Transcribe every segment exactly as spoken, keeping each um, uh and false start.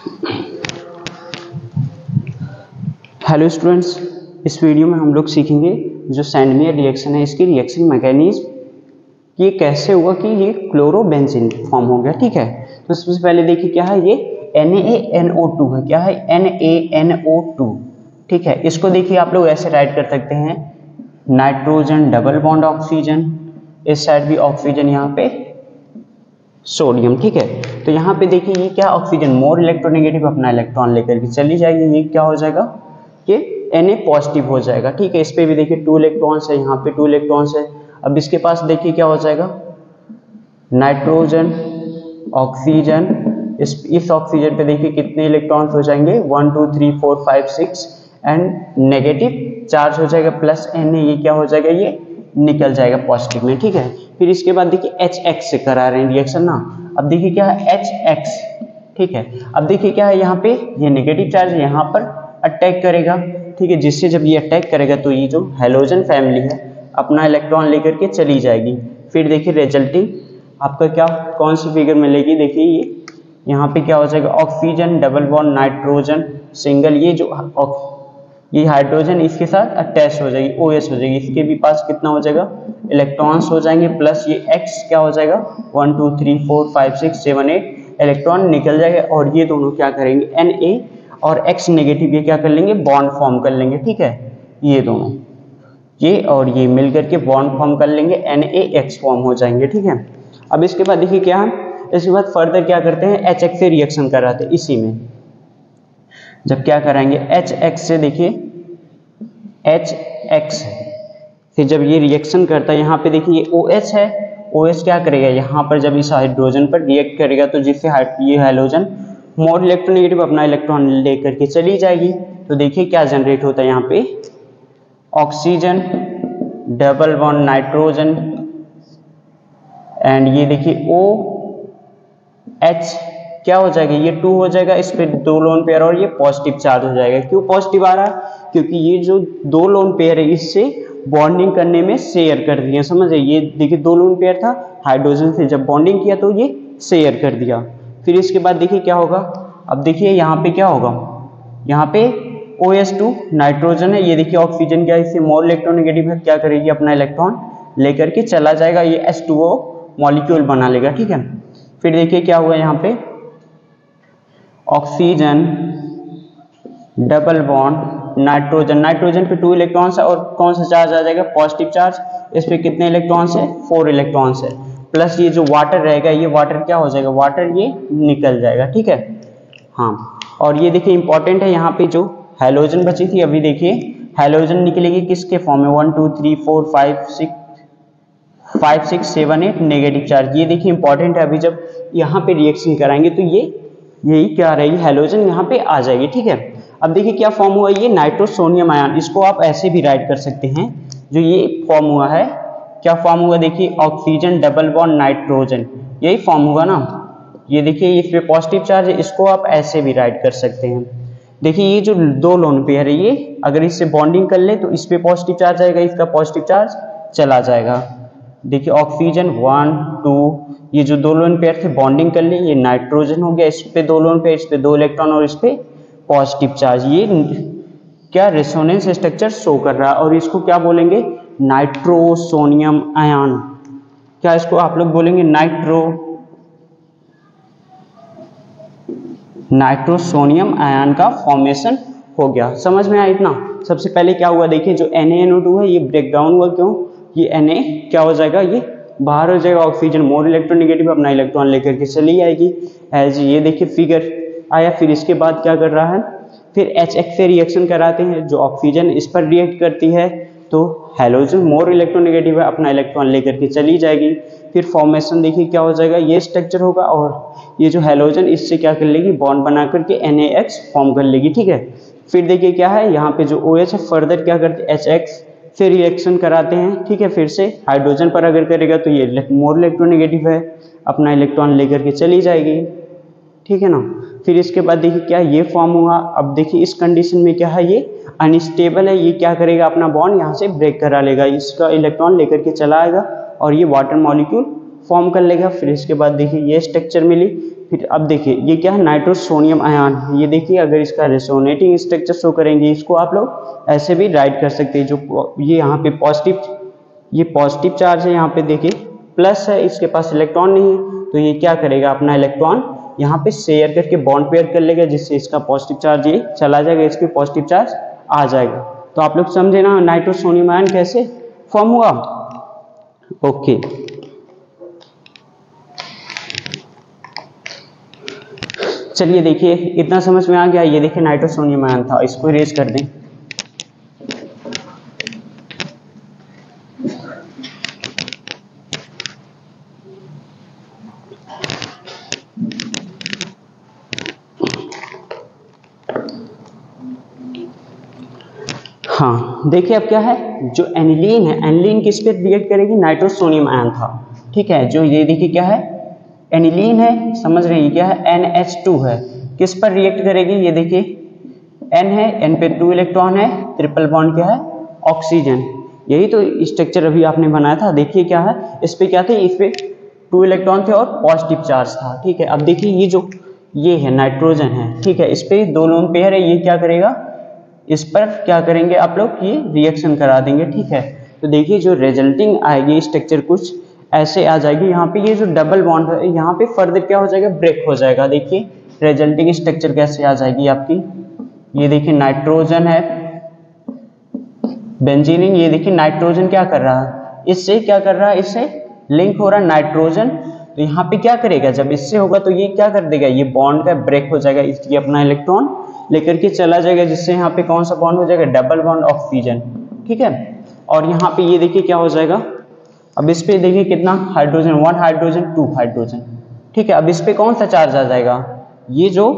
Hello students, इस video में हम लोग सीखेंगे जो सैंडमेयर रिएक्शन है इसकी रिएक्शन मैकेनिज्म ये कैसे हुआ कि ये क्लोरोबेंजीन फॉर्म हो गया। ठीक है, तो सबसे पहले देखिए क्या है, ये N A N O two है। क्या है? N A N O two. ठीक है, इसको देखिए आप लोग ऐसे राइट कर सकते हैं, नाइट्रोजन डबल बॉन्ड ऑक्सीजन, इस साइड भी ऑक्सीजन, यहाँ पे सोडियम। ठीक है, तो यहाँ पे देखिए ये क्या, ऑक्सीजन मोर इलेक्ट्रोनेगेटिव अपना इलेक्ट्रॉन लेकर के चली जाएगी, ये क्या हो जाएगा, ये Na पॉजिटिव हो जाएगा। ठीक है, इस पे भी देखिए टू इलेक्ट्रॉन्स है, यहाँ पे टू इलेक्ट्रॉन्स है। अब इसके पास देखिए क्या हो जाएगा, नाइट्रोजन ऑक्सीजन, इस इस ऑक्सीजन पे देखिए कितने इलेक्ट्रॉन्स हो जाएंगे, one two three four five six and negative charge हो जाएगा प्लस Na, ये क्या हो जाएगा, ये निकल जाएगा पॉजिटिव में। ठीक है, फिर इसके बाद देखिए एच एक्स से करा रहे हैं रिएक्शन ना। अब देखिए क्या है, एच एक्स। ठीक है, अब देखिए क्या है, यहाँ पे ये नेगेटिव चार्ज यहाँ पर अटैक करेगा। ठीक है, जिससे जब ये अटैक करेगा तो ये जो हैलोजन फैमिली है अपना इलेक्ट्रॉन लेकर के चली जाएगी। फिर देखिए रिजल्टिंग आपका क्या, कौन सी फिगर मिलेगी, देखिए ये यहाँ पे क्या हो जाएगा, oxygen double bond nitrogen single, ये जो ये हाइड्रोजन इसके साथ अटैच हो जाएगी, ओ एस हो जाएगी, इसके भी पास कितना हो जाएगा, इलेक्ट्रॉन्स हो जाएंगे, प्लस ये एक्स क्या हो जाएगा, one two three four five six seven eight electron निकल जाएगा। और ये दोनों क्या करेंगे, एन ए और एक्स नेगेटिव ये क्या कर लेंगे, बॉन्ड फॉर्म कर लेंगे। ठीक है, ये दोनों ये और ये मिल करके बॉन्ड फॉर्म कर लेंगे, एन ए एक्स फॉर्म हो जाएंगे। ठीक है, अब इसके बाद देखिए क्या है, इसके बाद फर्दर क्या करते हैं, एच एक्स से रिएक्शन कराते हैं। इसी में जब क्या कराएंगे, एच एक्स से देखिए एच एक्स फिर जब ये रिएक्शन करता है, यहाँ पे देखिए ये ओ एच है, ओ एच क्या करेगा, यहाँ पर जब इस हाइड्रोजन पर रिएक्ट करेगा तो जिससे ये हाइड्रोजन मोर इलेक्ट्रोनेगेटिव अपना इलेक्ट्रॉन लेकर के चली जाएगी। तो देखिए क्या जनरेट होता है, यहाँ पे oxygen double bond nitrogen and ये देखिए ओ एच क्या हो जाएगा, ये टू हो जाएगा, इस पे दो लोन पेयर और ये पॉजिटिव चार्ज हो जाएगा। क्यों पॉजिटिव आ रहा है, क्योंकि ये जो दो लोन पेयर है इससे बॉन्डिंग करने में शेयर कर दिया। समझे, ये देखिए दो लोन पेयर था, हाइड्रोजन से जब बॉन्डिंग किया तो ये शेयर कर दिया। फिर इसके बाद देखिए क्या होगा, अब देखिए यहाँ पे क्या होगा, यहाँ पे ओ एस टू नाइट्रोजन है, ये देखिए ऑक्सीजन क्या है, इससे मोर इलेक्ट्रोनेगेटिव है, क्या करेगी, अपना इलेक्ट्रॉन लेकर के चला जाएगा, ये एच टू ओ मॉलिक्यूल बना लेगा। ठीक है, फिर देखिए क्या हुआ, यहाँ पे oxygen double bond nitrogen, nitrogen पे टू इलेक्ट्रॉन्स है और कौन सा चार्ज आ जाएगा, पॉजिटिव चार्ज, इस पे कितने इलेक्ट्रॉन्स है, फोर इलेक्ट्रॉन्स है, प्लस ये जो वाटर रहेगा, ये वाटर क्या हो जाएगा, वाटर ये निकल जाएगा। ठीक है, हाँ, और ये देखिए इंपॉर्टेंट है, यहाँ पे जो हैलोजन बची थी, अभी देखिए हैलोजन निकलेगी किसके फॉर्म में, one two three four five six five six seven eight negative charge, ये देखिए इंपॉर्टेंट है। अभी जब यहाँ पे रिएक्शन कराएंगे तो ये यही क्या रहेगी, हैलोजन यहाँ पे आ जाएगी। ठीक है, अब देखिए क्या फॉर्म हुआ, ये नाइट्रोसोनियम आयन, इसको आप ऐसे भी राइट कर सकते हैं, जो ये फॉर्म हुआ है, क्या फॉर्म हुआ, देखिए ऑक्सीजन डबल बॉन्ड नाइट्रोजन, यही फॉर्म हुआ ना। ये देखिए इस पे पॉजिटिव चार्ज है, इसको आप ऐसे भी राइट कर सकते हैं। देखिए ये जो दो लोन पेयर है, ये अगर इससे बॉन्डिंग कर ले तो इस पे पॉजिटिव चार्ज आएगा, इसका पॉजिटिव चार्ज चला जाएगा। देखिए ऑक्सीजन वन टू, ये जो दो लोन पेयर थे बॉन्डिंग कर ले, ये नाइट्रोजन हो गया, इस पे दो लोन पेयर, इस पे दो इलेक्ट्रॉन और इस पे पॉजिटिव चार्ज, ये क्या रेजोनेंस स्ट्रक्चर शो कर रहा है, और इसको क्या बोलेंगे, नाइट्रोसोनियम आयन। क्या इसको आप लोग बोलेंगे, नाइट्रो नाइट्रोसोनियम आयन का फॉर्मेशन हो गया। समझ में आया इतना। सबसे पहले क्या हुआ, देखिए जो N A N O two है ये ब्रेक डाउन हुआ, क्यों, ये Na क्या हो जाएगा, ये बाहर हो जाएगा, ऑक्सीजन मोर इलेक्ट्रोनेगेटिव अपना इलेक्ट्रॉन लेकर के चली आएगी, एज ये देखिए फिगर आया। फिर इसके बाद क्या कर रहा है, फिर एच एक्स से रिएक्शन कराते हैं, जो ऑक्सीजन इस पर रिएक्ट करती है तो हैलोजन मोर इलेक्ट्रोनेगेटिव है, अपना इलेक्ट्रॉन लेकर के चली जाएगी। फिर फॉर्मेशन देखिए क्या हो जाएगा, ये स्ट्रक्चर होगा और ये जो हैलोजन इससे क्या कर लेगी, बॉन्ड बना करके एन ए एक्स फॉर्म कर लेगी। ठीक है, फिर देखिए क्या है, यहाँ पे जो ओ एच है फर्दर क्या करते हैं, एच एक्स से रिएक्शन कराते हैं। ठीक है, फिर से हाइड्रोजन पर अगर करेगा तो ये मोर इलेक्ट्रोनेगेटिव है, अपना इलेक्ट्रॉन लेकर के चली जाएगी। ठीक है ना, फिर इसके बाद देखिए क्या ये फॉर्म हुआ। अब देखिए इस कंडीशन में क्या है, ये अनस्टेबल है, ये क्या करेगा, अपना बॉन्ड यहाँ से ब्रेक करा लेगा, इसका इलेक्ट्रॉन लेकर के चला आएगा और ये वाटर मॉलिक्यूल फॉर्म कर लेगा। फिर इसके बाद देखिए ये स्ट्रक्चर मिली, फिर अब देखिए ये क्या है, नाइट्रोसोनियम आयन। ये देखिए अगर इसका रेजोनेटिंग स्ट्रक्चर शो करेंगे, इसको आप लोग ऐसे भी राइट कर सकते हैं। जो ये यहाँ पे पॉजिटिव, ये पॉजिटिव चार्ज है, यहाँ पे देखिए प्लस है, इसके पास इलेक्ट्रॉन नहीं है, तो ये क्या करेगा, अपना इलेक्ट्रॉन यहाँ पे शेयर करके बॉन्ड पेयर कर लेगा, जिससे इसका पॉजिटिव चार्ज ये चला जाएगा, इसके पॉजिटिव चार्ज आ जाएगा। तो आप लोग समझे ना नाइट्रोसोनियम आयन कैसे फॉर्म हुआ। ओके, चलिए देखिए इतना समझ में आ गया। ये देखिए नाइट्रोसोनियम आयन था, इसको इरेज कर दें। हाँ देखिए अब क्या है, जो एनिलीन है, एनिलीन किस पे रिएक्ट करेगी, नाइट्रोसोनियम आयन था, ठीक है। जो ये देखिए क्या है, एनिलीन है, समझ रहे हैं क्या है, एन एच टू है, किस पर रिएक्ट करेगी, ये देखिए N है, N पे टू इलेक्ट्रॉन है, ट्रिपल बॉन्ड क्या है, ऑक्सीजन। यही तो स्ट्रक्चर अभी आपने बनाया था। देखिए क्या है, इस पे क्या थे, इस पे टू इलेक्ट्रॉन थे और पॉजिटिव चार्ज था, ठीक है। अब देखिए ये जो ये है नाइट्रोजन है, ठीक है, इस पे दो लोन पेयर है, ये क्या करेगा, इस पर क्या करेंगे आप लोग, ये रिएक्शन करा देंगे, ठीक है। तो देखिए जो रिजल्टिंग आएगी स्ट्रक्चर कुछ ऐसे आ जाएगी। यहाँ पे ये जो डबल बॉन्ड है, यहाँ पे फर्दर क्या हो जाएगा, ब्रेक हो जाएगा। देखिए रिजल्टिंग स्ट्रक्चर कैसे आ जाएगी आपकी, ये देखिए नाइट्रोजन है, बेंजीनिन, ये देखिए नाइट्रोजन क्या कर रहा है, इससे क्या कर रहा है, इससे लिंक हो रहा है नाइट्रोजन। तो यहाँ पे क्या करेगा, जब इससे होगा तो ये क्या कर देगा, ये बॉन्ड का ब्रेक हो जाएगा, इसलिए अपना इलेक्ट्रॉन लेकर के चला जाएगा, जिससे यहाँ पे कौन सा बॉन्ड हो जाएगा, डबल बॉन्ड ऑक्सीजन, ठीक है। और यहाँ पे ये देखिए क्या हो जाएगा, अब इस पे देखिए कितना hydrogen, one hydrogen, two hydrogen, ठीक है। अब इस पे कौन सा चार्ज आ जाएगा, ये जो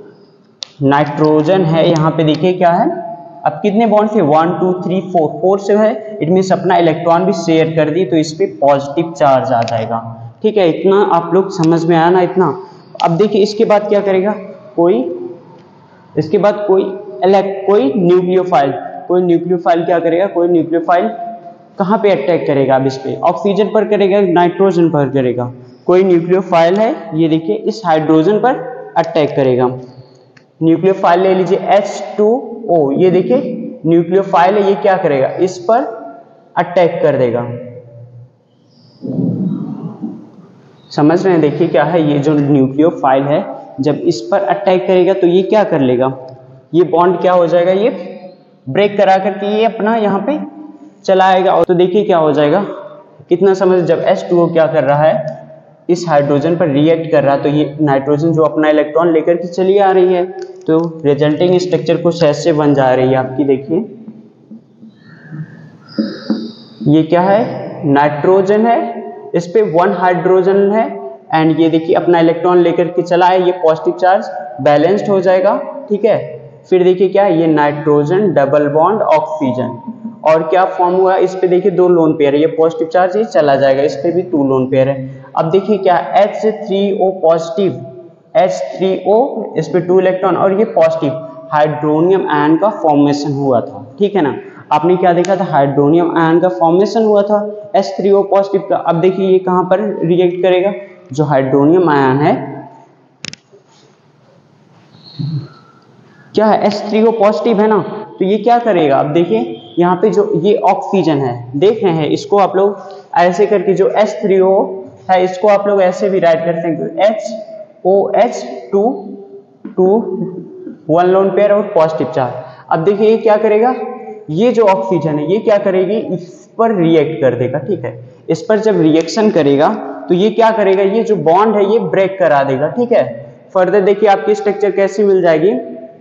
नाइट्रोजन है, यहाँ पे देखिए क्या है, अब कितने बॉन्ड थे, one two three four, four से है, इट मीन्स अपना इलेक्ट्रॉन भी शेयर कर दी, तो इस पे पॉजिटिव चार्ज आ जाएगा, ठीक है। इतना आप लोग समझ में आया ना, इतना। अब देखिए इसके बाद क्या करेगा, कोई इसके बाद कोई इलेक्ट कोई न्यूक्लियोफाइल, कोई न्यूक्लियोफाइल क्या करेगा, कोई न्यूक्लियोफाइल कहाँ पे अटैक करेगा, अब इस पे ऑक्सीजन पर करेगा, नाइट्रोजन पर करेगा। कोई न्यूक्लियोफाइल है, ये देखिए इस हाइड्रोजन पर अटैक करेगा। न्यूक्लियोफाइल ले लीजिए एच टू ओ, ये देखिए न्यूक्लियोफाइल है, ये क्या करेगा, इस पर अटैक कर देगा, समझ रहे हैं। देखिए क्या है, ये जो न्यूक्लियोफाइल है जब इस पर अटैक करेगा तो ये क्या कर लेगा, ये बॉन्ड क्या हो जाएगा, ये ब्रेक करा करके ये अपना यहाँ पे चलाएगा। और तो देखिए क्या हो जाएगा, कितना समझ, जब एच टू ओ क्या कर रहा है, इस हाइड्रोजन पर रिएक्ट कर रहा है, तो ये नाइट्रोजन जो अपना इलेक्ट्रॉन लेकर के चली आ रही है, तो रिजल्टिंग स्ट्रक्चर कुछ ऐसे बन जा रही है आपकी। देखिए ये क्या है, नाइट्रोजन है, इस पे वन हाइड्रोजन है, एंड ये देखिए अपना इलेक्ट्रॉन लेकर के चला है, ये पॉजिटिव चार्ज बैलेंस्ड हो जाएगा, ठीक है। फिर देखिए क्या है, ये नाइट्रोजन डबल बॉन्ड ऑक्सीजन, और क्या फॉर्म हुआ, इस पे देखिए दो लोन पेयर है, ये पॉजिटिव चार्ज ये चला जाएगा, इस पे भी टू लोन पेयर है। अब देखिए क्या H three O positive, H three O, इस पे टू इलेक्ट्रॉन और ये पॉजिटिव, हाइड्रोनियम आयन का फॉर्मेशन हुआ था, ठीक है ना। आपने क्या देखा था, हाइड्रोनियम आयन का फॉर्मेशन हुआ था एच थ्री ओ पॉजिटिव का। अब देखिए ये कहां पर रिएक्ट करेगा, जो हाइड्रोनियम आयन है, क्या है, एच थ्री ओ पॉजिटिव है ना, तो ये क्या करेगा, अब देखिए यहाँ पे जो ये ऑक्सीजन है, देख रहे हैं, इसको आप लोग ऐसे करके, जो एच थ्री ओ है इसको आप लोग ऐसे भी राइट करते हैं, H O H two two, one lone pair और पॉजिटिव चार्ज। अब देखिए ये क्या करेगा, ये जो ऑक्सीजन है ये क्या करेगी, इस पर रिएक्ट कर देगा, ठीक है। इस पर जब रिएक्शन करेगा तो ये क्या करेगा, ये जो बॉन्ड है ये ब्रेक करा देगा, ठीक है। फर्दर देखिए आपकी स्ट्रक्चर कैसी मिल जाएगी,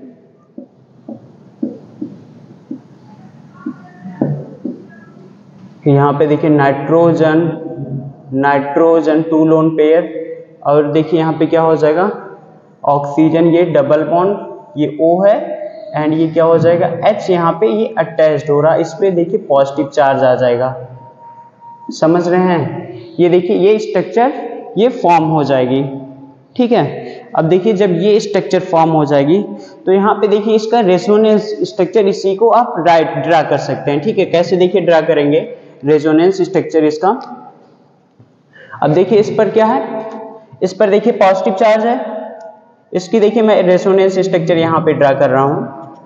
यहाँ पे देखिए nitrogen, nitrogen two lone pair, और देखिए यहाँ पे क्या हो जाएगा, ऑक्सीजन, ये डबल बॉन्ड, ये O है, एंड ये क्या हो जाएगा, H, यहाँ पे ये अटैच्ड हो रहा है, इस पे देखिए पॉजिटिव चार्ज आ जाएगा, समझ रहे हैं। ये देखिए ये स्ट्रक्चर ये फॉर्म हो जाएगी, ठीक है। अब देखिए जब ये स्ट्रक्चर फॉर्म हो जाएगी तो यहाँ पे देखिए इसका रेजोनेंस स्ट्रक्चर, इसी को आप राइट ड्रा कर सकते हैं, ठीक है। कैसे देखिए ड्रा करेंगे रेजोनेंस स्ट्रक्चर इसका, अब देखिए इस पर क्या है, इस पर देखिए पॉजिटिव चार्ज है, इसकी देखिए मैं रेजोनेंस स्ट्रक्चर यहाँ पे ड्रा कर रहा हूँ।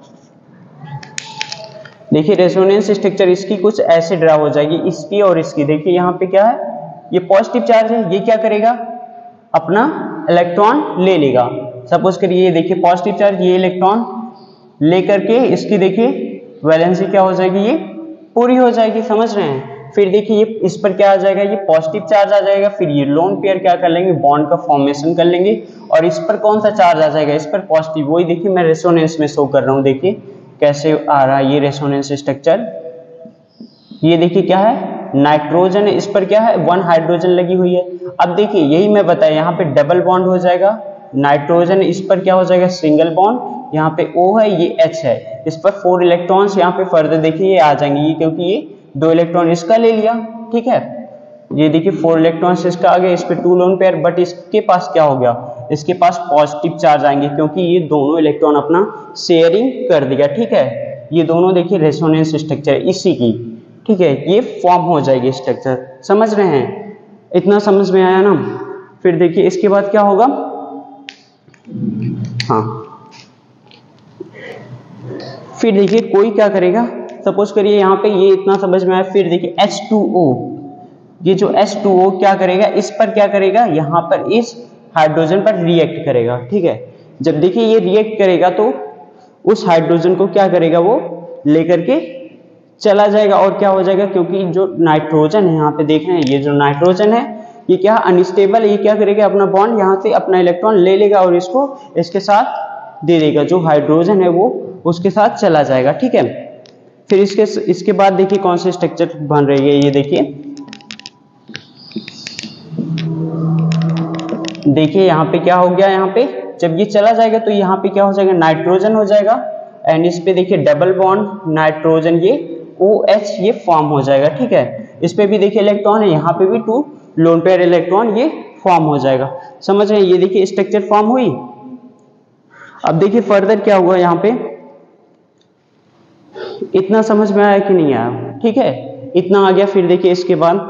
देखिए रेजोनेंस स्ट्रक्चर इसकी कुछ ऐसे ड्रा हो जाएगी, इसकी और इसकी। देखिए यहाँ पे क्या है, ये पॉजिटिव चार्ज है, ये क्या करेगा, अपना इलेक्ट्रॉन ले लेगा। सपोज करिए ये देखिए पॉजिटिव चार्ज, ये इलेक्ट्रॉन लेकर के इसकी देखिए वैलेंसी क्या हो जाएगी, ये पूरी हो जाएगी, समझ रहे हैं। फिर देखिए ये इस पर क्या आ जाएगा, ये पॉजिटिव चार्ज आ जाएगा। फिर ये लोन पेयर क्या कर लेंगे, बॉन्ड का फॉर्मेशन कर लेंगे। और इस पर कौन सा चार्ज आ जाएगा, इस पर पॉजिटिव। वही देखिए मैं रेजोनेंस में शो कर रहा हूँ, देखिए कैसे आ रहा है ये रेजोनेंस स्ट्रक्चर। ये देखिए क्या है, नाइट्रोजन है, इस पर क्या है, वन हाइड्रोजन लगी हुई है। अब देखिए यही मैं बताया, यहाँ पे डबल बॉन्ड हो जाएगा, नाइट्रोजन इस पर क्या हो जाएगा, सिंगल बॉन्ड। यहाँ पे O है, ये H है, इस पर फोर इलेक्ट्रॉन्स यहाँ पे फर्दर देखिए ये आ जाएंगे, ये क्योंकि ये दो इलेक्ट्रॉन इसका ले लिया, ठीक है। ये देखिए फोर इलेक्ट्रॉन्स इसका आ गया, इस पे टू लोन पेयर, बट इसके पास क्या हो गया, इसके पास पॉजिटिव चार्ज आएंगे, क्योंकि ये दोनों इलेक्ट्रॉन अपना शेयरिंग कर दिया, ठीक है। ये दोनों देखिए रेजोनेंस स्ट्रक्चर इसी की, ठीक है, ये फॉर्म हो जाएगी स्ट्रक्चर, समझ रहे हैं, इतना समझ में आया ना। फिर देखिए इसके बाद क्या होगा, हाँ फिर देखिए कोई क्या करेगा, सपोज करिए यहाँ पे ये इतना समझ में आया। फिर देखिए एच टू ओ, ये जो एच टू ओ क्या करेगा, इस पर क्या करेगा, यहाँ पर इस हाइड्रोजन पर रिएक्ट करेगा, ठीक है। जब देखिए ये रिएक्ट करेगा तो उस हाइड्रोजन को क्या करेगा, वो लेकर के चला जाएगा और क्या हो जाएगा, क्योंकि जो नाइट्रोजन है यहाँ पे देख रहे हैं, ये जो नाइट्रोजन है ये क्या अनस्टेबल है, ये क्या करेगा, अपना बॉन्ड यहाँ से अपना इलेक्ट्रॉन ले लेगा और इसको इसके साथ दे देगा, जो हाइड्रोजन है वो उसके साथ चला जाएगा, ठीक है। फिर इसके इसके बाद देखिए कौन सी स्ट्रक्चर बन रही है, ये देखिए देखिए यहाँ पे क्या हो गया, यहाँ पे जब ये चला जाएगा तो यहाँ पे क्या हो जाएगा, नाइट्रोजन हो जाएगा। एंड इस पे देखिए डबल बॉन्ड नाइट्रोजन, ये OH ये फॉर्म हो जाएगा, ठीक है। इस पे भी देखिए इलेक्ट्रॉन है, यहाँ पे भी टू लोन पेयर इलेक्ट्रॉन ये फॉर्म हो जाएगा, समझ रहे हैं। ये देखिए स्ट्रक्चर फॉर्म हुई। अब देखिए फर्दर क्या हुआ, यहाँ पे इतना समझ में आया कि नहीं आया, ठीक है, इतना आ गया। फिर देखिए इसके बाद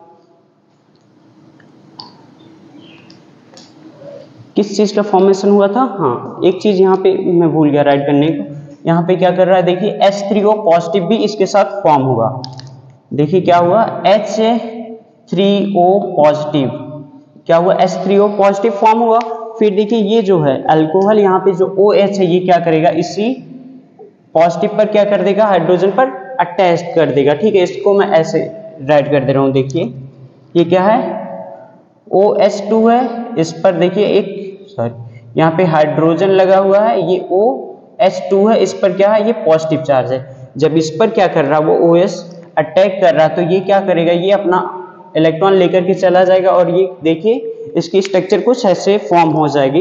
किस चीज का फॉर्मेशन हुआ था, हाँ एक चीज यहाँ पे मैं भूल गया राइट करने को। यहाँ पे क्या कर रहा है, देखिए एच थ्री ओ पॉजिटिव भी इसके साथ फॉर्म होगा। देखिए क्या हुआ, एच थ्री ओ पॉजिटिव क्या हुआ, H three O positive form हुआ। फिर देखिए ये जो है अल्कोहल, यहाँ पे जो OH है ये क्या करेगा, इसी पॉजिटिव पर क्या कर देगा, हाइड्रोजन पर अटैच कर देगा, ठीक है। इसको मैं ऐसे राइट कर दे रहा हूँ, देखिए ये क्या है, ओ एच टू है, इस पर देखिए एक सॉरी यहाँ पे हाइड्रोजन लगा हुआ है, ये O H टू है, इस पर क्या है, ये पॉजिटिव चार्ज है। जब इस पर क्या कर रहा है, वो OH अटैक कर रहा है, तो ये क्या करेगा, ये अपना इलेक्ट्रॉन लेकर के चला जाएगा और ये देखिए इसकी स्ट्रक्चर कुछ ऐसे फॉर्म हो जाएगी।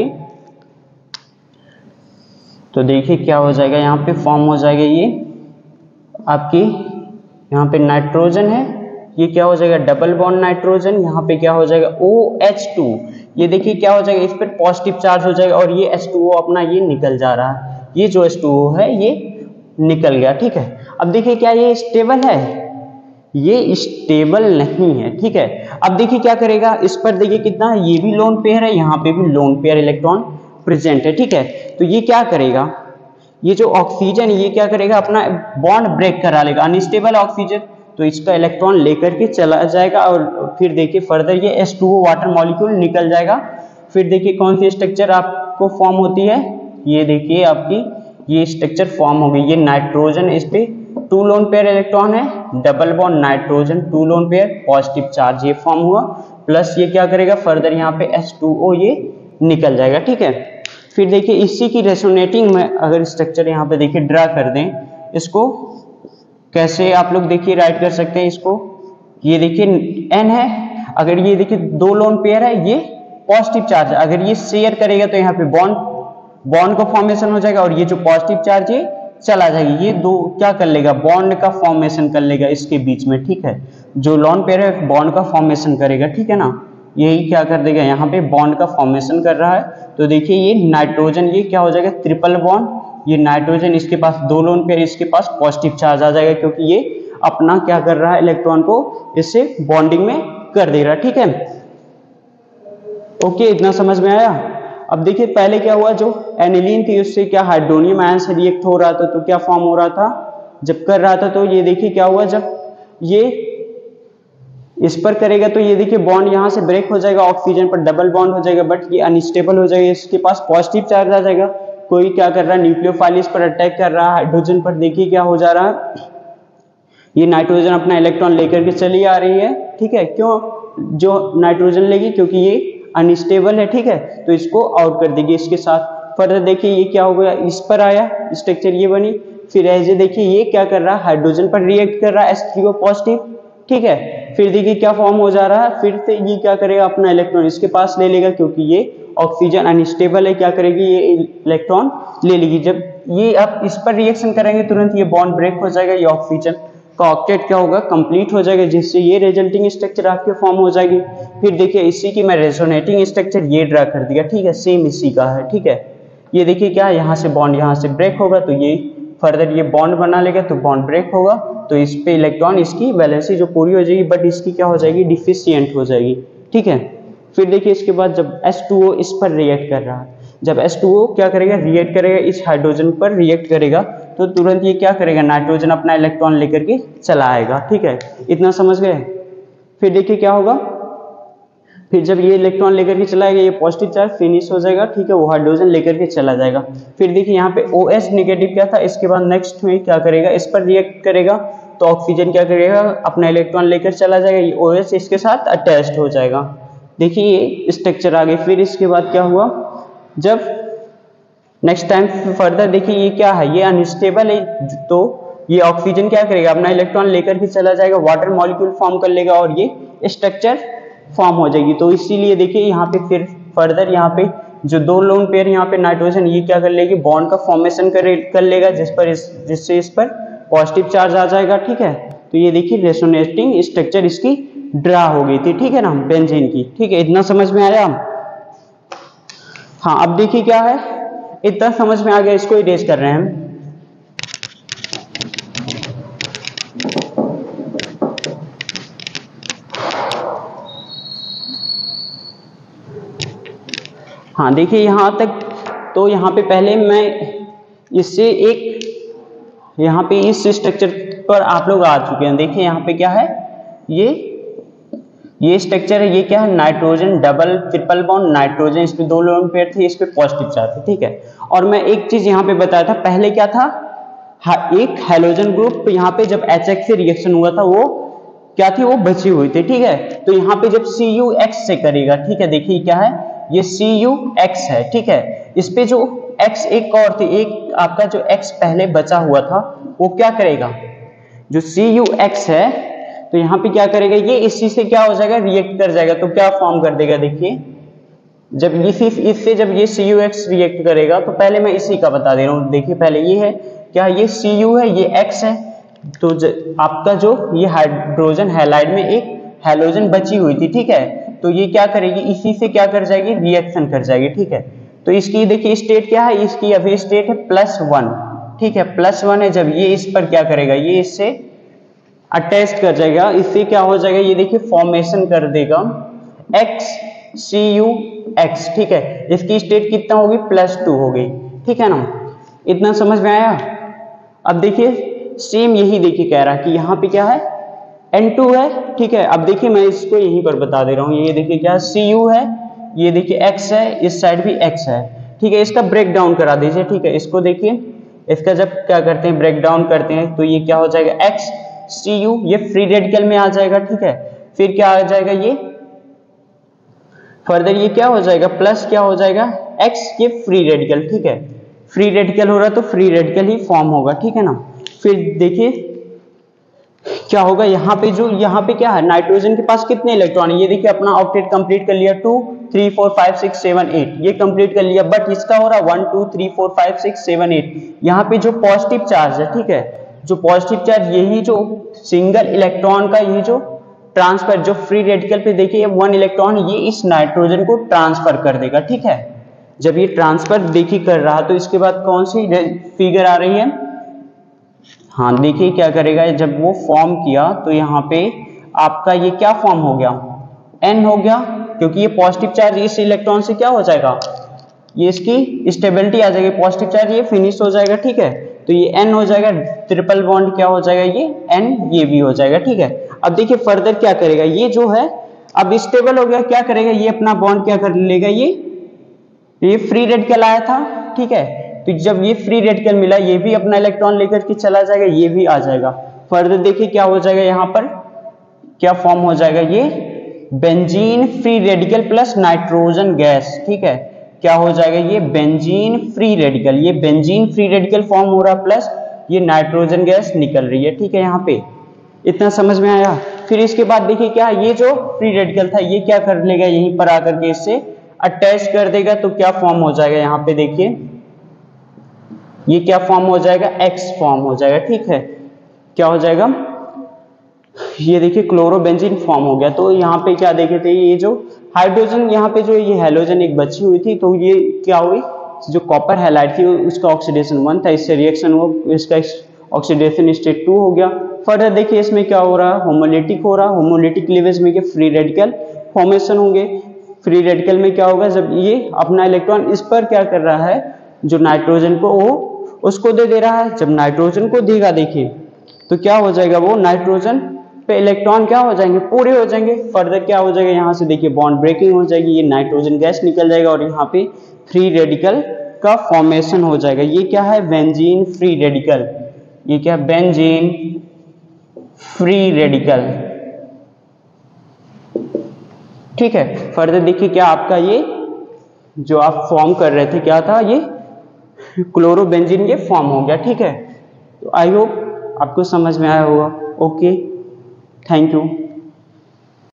तो देखिए क्या हो जाएगा, यहाँ पे फॉर्म हो जाएगा ये आपकी, यहाँ पे नाइट्रोजन है, ये क्या हो जाएगा, डबल बॉन्ड नाइट्रोजन, यहाँ पे क्या हो जाएगा O H टू, ये देखिए क्या हो जाएगा, इस पर पॉजिटिव चार्ज हो जाएगा और ये H टू O अपना ये निकल जा रहा है, ये जो H टू O है ये निकल गया, ठीक है। अब देखिए क्या ये स्टेबल है, ये स्टेबल नहीं है, ठीक है। अब देखिए क्या करेगा, इस पर देखिए कितना है, ये भी लोन पेयर है, यहाँ पे भी लोन पेयर इलेक्ट्रॉन प्रेजेंट है, ठीक है। तो ये क्या करेगा, ये जो ऑक्सीजन ये क्या करेगा, अपना बॉन्ड ब्रेक करा लेगा, अनस्टेबल ऑक्सीजन, तो इसका इलेक्ट्रॉन लेकर के चला जाएगा और फिर देखिए फर्दर ये H two O water molecule निकल जाएगा। फिर देखिए कौन सी स्ट्रक्चर आपको फॉर्म होती है, ये देखिए आपकी ये स्ट्रक्चर फॉर्म हो गई, ये नाइट्रोजन, इस पे टू लोन पेयर इलेक्ट्रॉन है, double bond nitrogen, two lone pair positive charge, ये फॉर्म हुआ। प्लस ये क्या करेगा, फर्दर यहाँ पे H टू O ये निकल जाएगा, ठीक है। फिर देखिए इसी की रेसोनेटिंग में अगर स्ट्रक्चर यहाँ पे देखिए ड्रा कर दें, इसको कैसे आप लोग देखिए राइट कर सकते हैं इसको, ये देखिए N है, अगर ये देखिए दो लोन पेयर है, ये पॉजिटिव चार्ज है, अगर ये शेयर करेगा तो यहाँ पे बॉन्ड बॉन्ड का फॉर्मेशन हो जाएगा और ये जो पॉजिटिव चार्ज है चला जाएगा, ये दो क्या कर लेगा, बॉन्ड का फॉर्मेशन कर लेगा इसके बीच में, ठीक है। जो लोन पेयर है बॉन्ड का फॉर्मेशन करेगा, ठीक है ना, यही क्या कर देगा, यहाँ पे बॉन्ड का फॉर्मेशन कर रहा है। तो देखिए ये नाइट्रोजन ये क्या हो जाएगा, ट्रिपल बॉन्ड, ये नाइट्रोजन इसके पास दो लोन पेयर, इसके पास पॉजिटिव चार्ज आ जाएगा, क्योंकि ये अपना क्या कर रहा है, इलेक्ट्रॉन को इससे बॉन्डिंग में कर दे रहा है, ठीक है। ओके, इतना समझ में आया। अब देखिए पहले क्या हुआ, जो एनिलीन थी उससे क्या हाइड्रोनियम आयन से रिएक्ट हो रहा था, तो क्या फॉर्म हो रहा था, जब कर रहा था तो ये देखिए क्या हुआ, जब ये इस पर करेगा तो ये देखिए बॉन्ड यहाँ से ब्रेक हो जाएगा, ऑक्सीजन पर डबल बॉन्ड हो जाएगा, बट ये अनस्टेबल हो जाएगा, इसके पास पॉजिटिव चार्ज आ जाएगा। कोई क्या कर रहा है, न्यूक्लियोफाइल इस पर अटैक कर रहा है, हाइड्रोजन पर देखिए क्या हो जा रहा है, ये नाइट्रोजन अपना इलेक्ट्रॉन लेकर के चली आ रही है, ठीक है। क्यों जो नाइट्रोजन लेगी, क्योंकि ये अनस्टेबल है, ठीक है, तो इसको आउट कर देगी इसके साथ। फर्दर देखिए ये क्या हो गया, इस पर आया स्ट्रक्चर ये बनी, फिर ऐसे देखिए ये क्या कर रहा है, हाइड्रोजन पर रिएक्ट कर रहा है, एस थ्री ओ पॉजिटिव, ठीक है। फिर देखिए क्या फॉर्म हो जा रहा है, फिर से ये क्या करेगा, अपना इलेक्ट्रॉन इसके पास ले लेगा, क्योंकि ये ऑक्सीजन अनस्टेबल है, क्या करेगी, ये इलेक्ट्रॉन ले लेगी। जब ये आप इस पर रिएक्शन करेंगे तुरंत ये बॉन्ड ब्रेक हो जाएगा, ये ऑक्सीजन का ऑक्टेट क्या होगा, कंप्लीट हो जाएगा, जिससे ये रिजल्टिंग स्ट्रक्चर आपके फॉर्म हो जाएगी। फिर देखिए इसी की मैं रेजोनेटिंग स्ट्रक्चर ये ड्रा कर दिया, ठीक है, सेम इसी का है, ठीक है। ये देखिए क्या है, यहाँ से बॉन्ड यहाँ से ब्रेक होगा तो ये फर्दर ये बॉन्ड बना लेगा, तो बॉन्ड ब्रेक होगा तो इस पे इलेक्ट्रॉन इसकी वैलेंसी जो पूरी हो जाएगी, बट इसकी क्या हो जाएगी, डिफिशियंट हो जाएगी, ठीक है। फिर देखिए इसके बाद जब एस टू ओ इस पर रिएक्ट कर रहा है, जब एस टू ओ क्या करेगा, रिएक्ट करेगा इस हाइड्रोजन पर रिएक्ट करेगा, तो तुरंत ये क्या करेगा, नाइट्रोजन अपना इलेक्ट्रॉन लेकर के चला आएगा, ठीक है, इतना समझ गए। फिर देखिए क्या होगा, फिर जब ये इलेक्ट्रॉन लेकर के चला आएगा, ये पॉजिटिव चार्ज फिनिश हो जाएगा, ठीक है, वो हाइड्रोजन लेकर के चला जाएगा। फिर देखिए यहाँ पे ओ एच नेगेटिव क्या था, इसके बाद नेक्स्ट में क्या करेगा, इस पर रिएक्ट करेगा, तो ऑक्सीजन क्या करेगा, अपना इलेक्ट्रॉन लेकर चला जाएगा, ये ओ एच इसके साथ अटैच्ड हो जाएगा। देखिए ये स्ट्रक्चर आ गई। फिर इसके बाद क्या हुआ, जब नेक्स्ट टाइम फर्दर देखिए ये क्या है, ये अनस्टेबल है, तो ये ऑक्सीजन क्या करेगा, अपना इलेक्ट्रॉन लेकर के चला जाएगा, वाटर मॉलिक्यूल फॉर्म कर लेगा और ये स्ट्रक्चर फॉर्म हो जाएगी। तो इसीलिए देखिए यहाँ पे फिर फर्दर यहाँ पे जो दो लोन पेयर यहाँ पे नाइट्रोजन ये क्या कर लेगी, बॉन्ड का फॉर्मेशन कर कर लेगा, जिस पर इस जिससे इस पर पॉजिटिव चार्ज आ जाएगा, ठीक है। तो ये देखिए रेजोनेटिंग स्ट्रक्चर इसकी ड्रा हो गई थी, ठीक है ना, बेंजीन की, ठीक है, इतना समझ में आया। हाँ अब देखिए क्या है, इतना समझ में आ गया, इसको इरेज कर रहे हैं हम। हाँ देखिए यहाँ तक, तो यहाँ पे पहले मैं इससे एक यहाँ पे इस स्ट्रक्चर पर आप लोग आ चुके हैं। देखिए यहाँ पे क्या है, ये ये स्ट्रक्चर है, ये क्या है, nitrogen double triple bond nitrogen, इस पे दो लोन पेयर थे, इस पे पॉजिटिव चार्ज थे, ठीक है। और मैं एक चीज यहाँ पे बताया था, पहले क्या था, हाँ, एक हैलोजन ग्रुप यहाँ पे जब एच एक्स से रिएक्शन हुआ था वो क्या थी, वो बची हुई थी, ठीक है। तो यहाँ पे जब सी यू एक्स से करेगा, ठीक है, देखिए क्या है, ये सी यू एक्स है, ठीक है। इस पे जो एक्स एक और थी, एक आपका जो एक्स पहले बचा हुआ था वो क्या करेगा, जो सी यू एक्स है, तो यहाँ पे क्या करेगा, ये इसी से क्या हो जाएगा, रिएक्ट कर जाएगा, तो क्या फॉर्म कर देगा, देखिए जब इसी इससे जब ये सी यू एक्स रिएक्ट करेगा, तो पहले मैं इसी का बता दे रहा हूँ। देखिए पहले ये है क्या, ये सी यू है, ये एक्स है, तो आपका जो ये हाइड्रोजन हैलाइड में एक हैलोजन बची हुई थी, ठीक है, तो ये क्या करेगी, इसी से क्या कर जाएगी, रिएक्शन कर जाएगी, ठीक है। तो इसकी देखिए स्टेट क्या है, इसकी अभी स्टेट है प्लस वन, ठीक है, प्लस वन है। जब ये इस पर क्या करेगा, ये इससे अटैच कर जाएगा, इससे क्या हो जाएगा, ये देखिए फॉर्मेशन कर देगा एक्स सी यू एक्स, ठीक है। इसकी स्टेट कितना होगी, प्लस टू हो गई, ठीक है ना, इतना समझ में आया। अब देखिए सेम यही देखिए कह रहा है कि यहाँ पे क्या है, एन टू है, ठीक है। अब देखिए मैं इसको यहीं पर बता दे रहा हूँ, ये देखिए क्या सी यू है, ये देखिए एक्स है, इस साइड भी एक्स है, ठीक है। इसका ब्रेक डाउन करा दीजिए, ठीक है, इसको देखिए, इसका जब क्या करते हैं, ब्रेक डाउन करते हैं, तो ये क्या हो जाएगा, एक्स सी यू, ये फ्री रेडिकल में आ जाएगा, ठीक है। फिर क्या आ जाएगा, ये फर्दर ये क्या हो जाएगा, प्लस क्या हो जाएगा, एक्स, ये फ्री रेडिकल, ठीक है, फ्री रेडिकल हो रहा तो फ्री रेडिकल ही फॉर्म होगा, ठीक है ना। फिर देखिए क्या होगा, यहाँ पे जो यहाँ पे क्या है, नाइट्रोजन के पास कितने इलेक्ट्रॉन है, ये देखिए अपना ऑक्टेट कंप्लीट कर लिया, two three four five six seven eight, ये कंप्लीट कर लिया, बट इसका हो रहा one two three four five six seven eight. यहाँ पे जो पॉजिटिव चार्ज है, ठीक है, जो पॉजिटिव चार्ज, यही जो सिंगल इलेक्ट्रॉन का ये जो ट्रांसफर, जो फ्री रेडिकल पे देखिए वन इलेक्ट्रॉन ये इस नाइट्रोजन को ट्रांसफर कर देगा, ठीक है। जब ये ट्रांसफर देखिए कर रहा, तो इसके बाद कौन सी फिगर आ रही है, हाँ देखिए क्या करेगा, जब वो फॉर्म किया तो यहाँ पे आपका ये क्या फॉर्म हो गया, एन हो गया, क्योंकि ये पॉजिटिव चार्ज इस इलेक्ट्रॉन से क्या हो जाएगा, ये इसकी स्टेबिलिटी आ जाएगी, पॉजिटिव चार्ज ये फिनिश हो जाएगा, ठीक है। तो ये N हो जाएगा, ट्रिपल बॉन्ड क्या हो जाएगा, ये N ये भी हो जाएगा, ठीक है। अब देखिए फर्दर क्या करेगा, ये जो है अब स्टेबल हो गया, क्या करेगा, ये अपना बॉन्ड क्या कर लेगा, ये ये फ्री रेडिकल आया था, ठीक है। तो जब ये फ्री रेडिकल मिला, ये भी अपना इलेक्ट्रॉन लेकर के चला जाएगा, ये भी आ जाएगा। फर्दर देखिए क्या हो जाएगा, यहाँ पर क्या फॉर्म हो जाएगा, ये benzene free radical plus nitrogen gas, ठीक है। क्या हो जाएगा, ये बेंजीन फ्री रेडिकल, ये बेंजीन फ्री रेडिकल फॉर्म हो रहा प्लस ये नाइट्रोजन गैस निकल रही है, ठीक है। यहाँ पे इतना समझ में आया। फिर इसके बाद देखिए क्या, ये जो फ्री रेडिकल था ये क्या कर लेगा, यहीं पर आकर के इससे अटैच कर देगा, तो क्या फॉर्म हो जाएगा, यहाँ पे देखिए ये क्या फॉर्म हो जाएगा, एक्स फॉर्म हो जाएगा, ठीक है। क्या हो जाएगा, ये देखिए क्लोरोबेंजीन फॉर्म हो गया। तो यहाँ पे क्या देखे थे, ये जो हाइड्रोजन यहाँ पे जो ये हैलोजन एक बची हुई थी, तो ये क्या हुई, जो कॉपर हैलाइड थी उसका ऑक्सीडेशन वन था, इससे रिएक्शन हुआ, इसका ऑक्सीडेशन स्टेट टू हो गया। फर्दर देखिए इसमें क्या हो रहा है, होमोलिटिक हो रहा है, होमोलिटिक क्लीवेज में फ्री रेडिकल फॉर्मेशन होंगे। फ्री रेडिकल में क्या होगा, जब ये अपना इलेक्ट्रॉन इस पर क्या कर रहा है, जो नाइट्रोजन को वो उसको दे दे रहा है, जब नाइट्रोजन को देगा देखिए तो क्या हो जाएगा, वो नाइट्रोजन पे इलेक्ट्रॉन क्या हो जाएंगे, पूरे हो जाएंगे। फर्दर क्या हो जाएगा, यहाँ से देखिए बॉन्ड ब्रेकिंग हो जाएगी, ये नाइट्रोजन गैस निकल जाएगा और यहाँ पे फ्री रेडिकल का फॉर्मेशन हो जाएगा। ये क्या है, बेंजीन फ्री रेडिकल, ये क्या, बेंजीन फ्री रेडिकल, ठीक है। फर्दर देखिए क्या आपका ये जो आप फॉर्म कर रहे थे क्या था, ये क्लोरोबेंजीन ये फॉर्म हो गया, ठीक है। तो आई होप आपको समझ में आया होगा। Okay, thank you.